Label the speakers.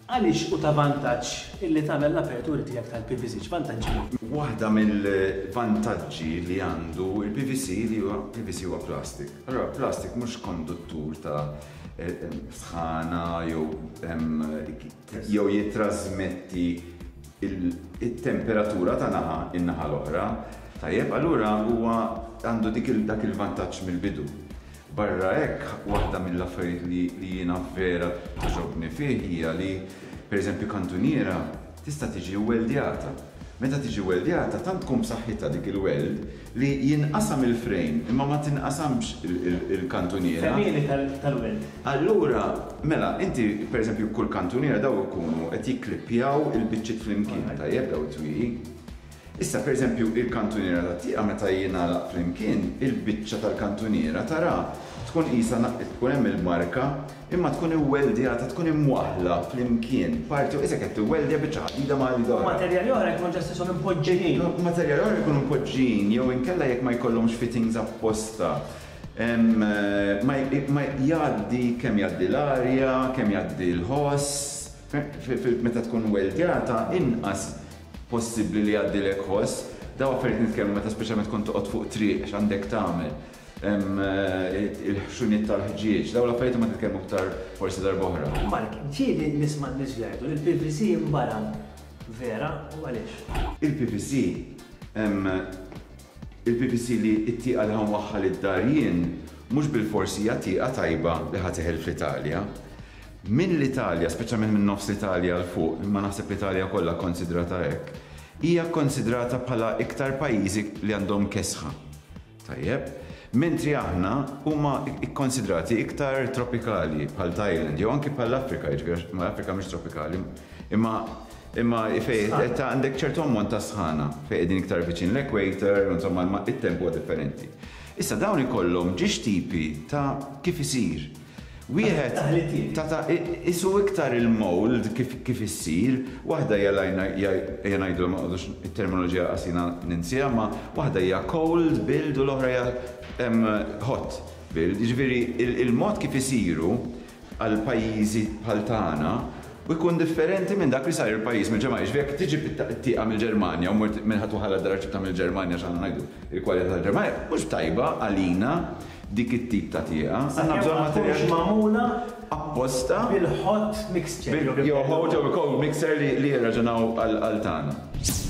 Speaker 1: Għaliex u ta' vantaġġ illi tagħmel l-aperturi tiegħek tal-PVC, x'vantaġġi?
Speaker 2: Waħda mill-vantaġġi li għandu il-PVC li huwa PVC huwa plastik. Allura plastik mhux konduttur ta' sħana jew jitrasmetti il-temperatura ta' in-naħa l-oħra. Tajjeb, allura huwa għandu dak il-vantaġġ mill-bidu. Barra hekk, waħda mill-affarijiet li jiena vera toġobni fih hija li pereżempju kantuniera tista' tiġi weldjata. Meta tiġi weldjata tant tkun b'saħħitha dik il-weld li jinqasam il-frame imma ma tinqasamx il-kantuniera.
Speaker 1: Femieli tal-weld.
Speaker 2: Allura, mela, inti pereżempju kull kantuniera daw ikunu qed jikklippjaw il-biċċiet flimkien tajjeb daw it-twieqi. Issa pereżempju il-kantuniera ta' tieqa meta jingħalaq flimkien, il-biċċa tal-kantuniera tara tkun qisha tkun hemm il-marka imma tkun iweldjata tkun imwaħħla flimkien. Parti isek qed tiweldja biċċa ħadida ma' l-oħra.
Speaker 1: Materjali oħra jkunu ġest ishom impoġġejin.
Speaker 2: Materjali oħra jkunu impoġġijin jew inkella jekk ma jkollhomx fittings apposta. Ma jgħaddi kemm jgħaddi l-arja, kemm jgħaddi l-ħoss. Meta tkun weldjata inqas possibbli li jgħaddilek ħoss, daw affarijiet nitkellmu meta speċjalment tkun toqgħod fuq triq x'għandek tagħmel. Il-ħxunijiet tal-ħġieġ, daw l-affarijiet ma titkellmu aktar forsi darba oħra.
Speaker 1: Mark, ġieli nisma' n-nies jgħidu li l-PVC imbaram vera u għaliex?
Speaker 2: Il-PVC li t-tieqa li ħanwaħħal id-darjien mhux bil-forsi hija tieqa tajba li ħatiħel fl-Italja. Minn l-Italja, speċjalment minn nofs l-Italja l fuq, imma naħseb l-Italja kollha konsidrata hekk, hija konsidrata bħala iktar pajjiżi li għandhom kesħa. Tajjeb, mentri aħna huma ikkonsidrati iktar tropikali bħal Thailand, jew anke bħal Afrika, jiġifieri l-Afrika mhix tropikali, imma fejn għandek ċertu ammont ta' sħana fejn qegħdin iktar viċin l-equator, insomma it-tempo huwa differenti. Issa dawn ikollhom ġiex tipi ta' kif isir. Wieħed isu iktar il-mold kif issir, waħda hija ngħidu ma qogħdux it-terminoloġija qasina ninsiha, ma waħda hija cold build u l-oħra hija hot build. Jiġifieri il-mod kif isiru għal pajjiżi bħal tagħna u jkun differenti minn dak li sar il-pajjiż mill-Ġermanja. Jiġifieri tiġi tieqa mill-Ġermanja u mort minn ħadd waħal daraġġi ta' mill-Ġermanja x'għandna ngħidu il-kwalità tal-Ġermanja mhux tajba għalina dik it-tip ta' tieqa. Għandna bżonn materjali magħmula apposta
Speaker 1: bil-hot mixture.
Speaker 2: Jew hot jew cold mixer li jirraġunaw għal tagħna.